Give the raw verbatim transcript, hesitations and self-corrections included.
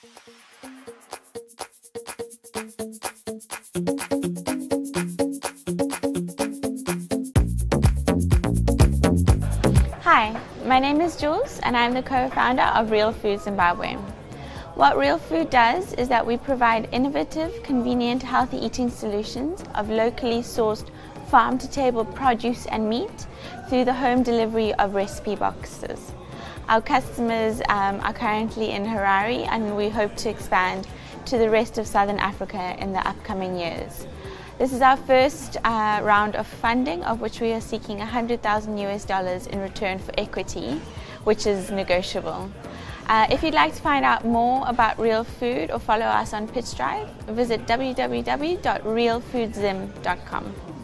Hi, my name is Jules and I'm the co-founder of Real Food Zimbabwe. What Real Food does is that we provide innovative, convenient, healthy eating solutions of locally sourced farm-to-table produce and meat through the home delivery of recipe boxes. Our customers um, are currently in Harare and we hope to expand to the rest of Southern Africa in the upcoming years. This is our first uh, round of funding, of which we are seeking one hundred thousand US dollars in return for equity, which is negotiable. Uh, if you'd like to find out more about Real Food or follow us on Pitch Drive, visit w w w dot real food zim dot com.